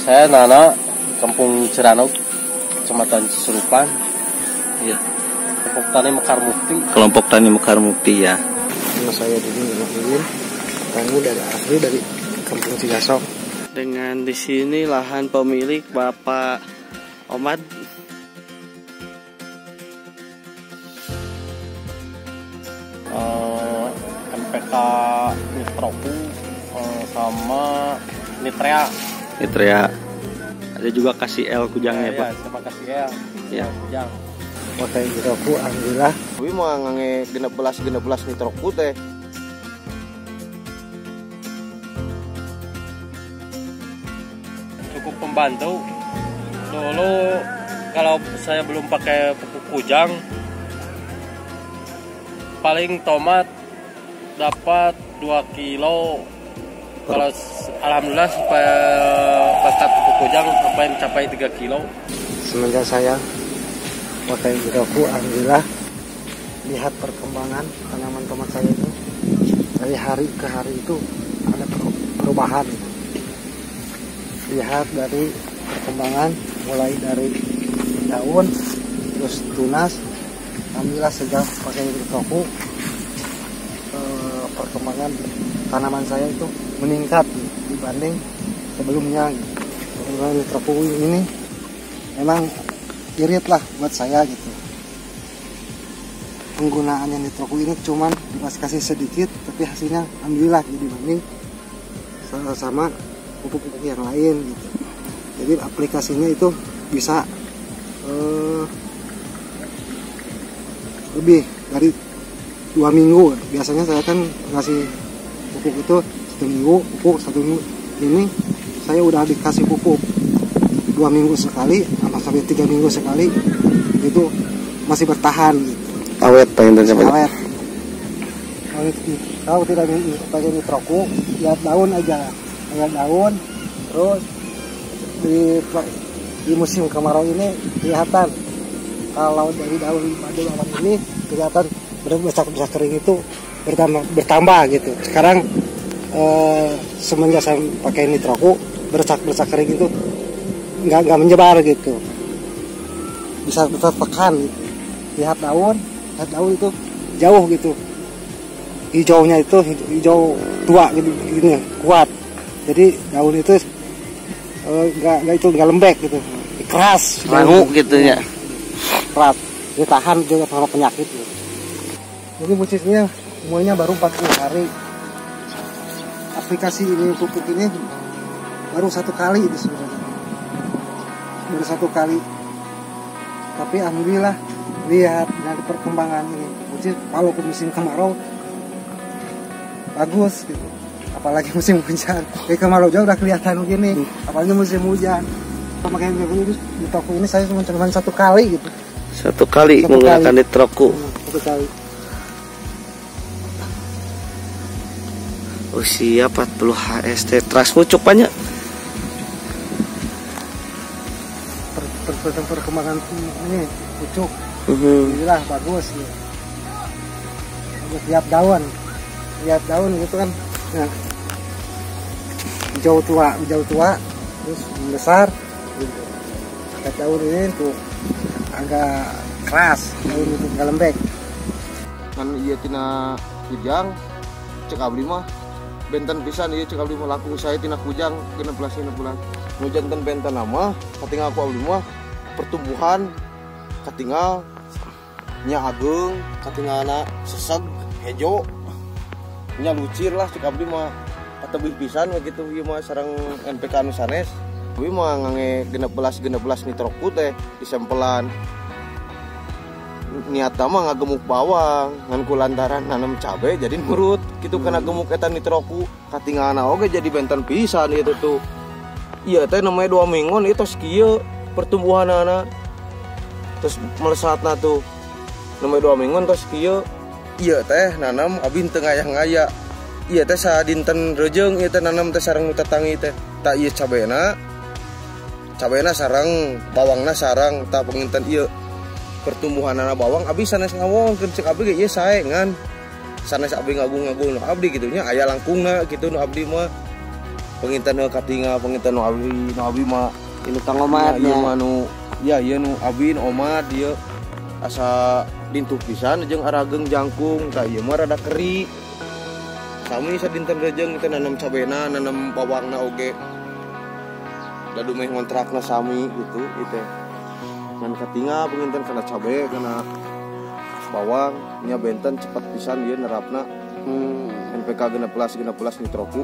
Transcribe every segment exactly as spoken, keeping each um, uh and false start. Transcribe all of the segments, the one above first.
Saya Nana, Kampung Ciranau, Kecamatan Cisurupan. Iya. Kelompok Tani Mekar Mukti. Kelompok Tani Mekar Mukti ya. Nama saya Dini Nurudin, kami dari asli dari Kampung Cigasok. Dengan di sini lahan pemilik Bapak Omad. Uh, M P K Nitroku uh, sama Nitrea. Nitrea. Ada juga kasih L kujangnya ya, Pak. Ya, sama kasih L. Ya. Kujang. Pakai Nitroku, alhamdulillah. Tapi mah ngange genep belas genep belas Nitroku teh. Cukup membantu. Dulu kalau saya belum pakai pupuk kujang, paling tomat dapat dua kilo. Kalau alhamdulillah supaya pakai pupuk kujang sampai mencapai tiga kilo. Semenjak saya pakai Nitroku, alhamdulillah, lihat perkembangan tanaman tomat saya itu dari hari ke hari itu ada perubahan. Lihat dari perkembangan mulai dari daun terus tunas, alhamdulillah sejak pakai Nitroku eh, perkembangan tanaman saya itu meningkat dibanding sebelumnya. Penggunaan Nitroku ini memang irit lah buat saya gitu. Penggunaannya Nitroku ini cuman dikasih sedikit, tapi hasilnya alhamdulillah dibanding sama pupuk-pupuk yang lain gitu. Jadi aplikasinya itu bisa eh, lebih dari dua minggu. Biasanya saya kan ngasih pupuk itu satu minggu, pupuk satu minggu. Ini saya udah dikasih pupuk dua minggu sekali, sampai tiga minggu sekali, itu masih bertahan gitu. Awet pengen sampai. Awet. Kalau tidak pakai Nitroku, lihat daun aja, lihat daun, terus di di musim kemarau ini kelihatan kalau dari daun madu awan ini kelihatan bercak-bercak kering itu bertambah bertambah gitu. Sekarang eh, semenjak saya pakai Nitroku, bercak-bercak kering itu nggak nggak menyebar gitu, bisa tetap pekan gitu. Lihat daun, lihat daun itu jauh gitu, hijaunya itu hijau tua gitu, gini kuat. Jadi daun itu nggak nggak itu nggak lembek gitu, keras, Rangu gitu ya, keras, dia tahan juga sama penyakit gitu. Jadi musisnya semuanya baru empat puluh hari. Aplikasi ini pupuk ini baru satu kali itu sebenarnya. Baru satu kali, tapi alhamdulillah lihat dari perkembangan ini, musim kalau musim kemarau bagus gitu, apalagi musim hujan. Kayak kemarau jauh udah kelihatan begini, apalagi musim hujan. Pakai Nitroku ini saya cuma cuma satu kali gitu. Satu kali satu menggunakan kali. Nitroku. Satu kali. Usia empat puluh H S T trasmu cupanya. Perkembangan ini pucuk, Uhum. inilah bagus gitu. Bagus, lihat daun, lihat daun gitu kan, nah, hijau tua, hijau tua, terus besar, gitu. Lihat daun ini tuh agak keras, daun itu nggak lembek. Kan iya tina kujang, cek abdi mah benten pisan iya cek abdi mah laku saya tina kujang genep belas genep belas. Nu janten benten nama, katingal aku abdi mah pertumbuhan katingal nya ageng, katingal anak seseg hejo nya lucir lah cek abdi mah katebih pisan begitu ieu mah sareng N P K anu sanes. Tapi mah ngange genep belas genep belas Nitroku teh disempelan niat mah ngagemuk bawang ngan kulantaran nanam cabe jadi nurut gitu hmm. Kana gemuk eta Nitroku katingalna oge jadi benten pisan itu tuh. Iya teh namanya dua minggu itu tos kieu pertumbuhan anak terus melesatna tuh namanya dua minggu tos kieu. Iya teh nanam abin teu ngaya-ngaya. Iya teh sadinten rejeung ieu teh nanam teh sareng nu tetangi teh tak ieu cabena cabena sareng bawangna sareng tak penginten ieu pertumbuhan anak bawang abis sanes ngawong cek abdi ge ieu sae ngan sanes abdi ngagung-ngagung nu abdi gitu nya aya langkungna gitu nu abdi mah penginten katinga penginten nu abi nu abi mah Ini Kang Omad ieu nya. mah nu ya ieu nu abi nu Omad dia asa dintuh pisan jeung arageng jangkung tah ieu mah rada keri. Sami sadinten rejeng kita nanam cabena nanam bawangna oge. Da dumeh ngontrakna sami gitu itu. Ngan katinga penginten kana cabe kana bawang nya benten cepat pisan ieu nerapna. Hmm. N P K genep belas genep belas nitroku.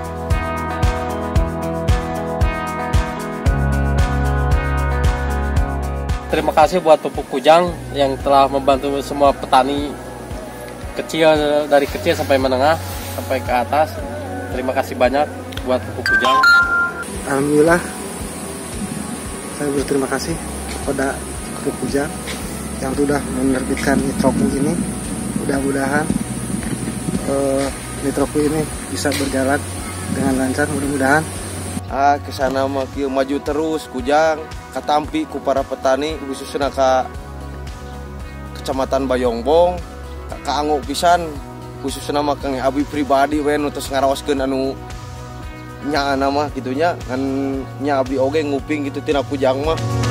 Terima kasih buat Pupuk Kujang yang telah membantu semua petani kecil dari kecil sampai menengah sampai ke atas. Terima kasih banyak buat Pupuk Kujang. Alhamdulillah saya berterima kasih kepada Pupuk Kujang yang sudah menerbitkan Nitroku ini. Mudah-mudahan eh, Nitroku ini bisa berjalan dengan lancar, mudah-mudahan. Ah kesana mah kieu maju terus Kujang katampi ku para petani khususnya ka Kecamatan Bayongbong kaanggo pisan khususnya mah Kang Abi pribadi we nu tos ngaraoskeun anu nyaana mah kitu nya ngan nya Abi oge nguping gitu tina Kujang mah.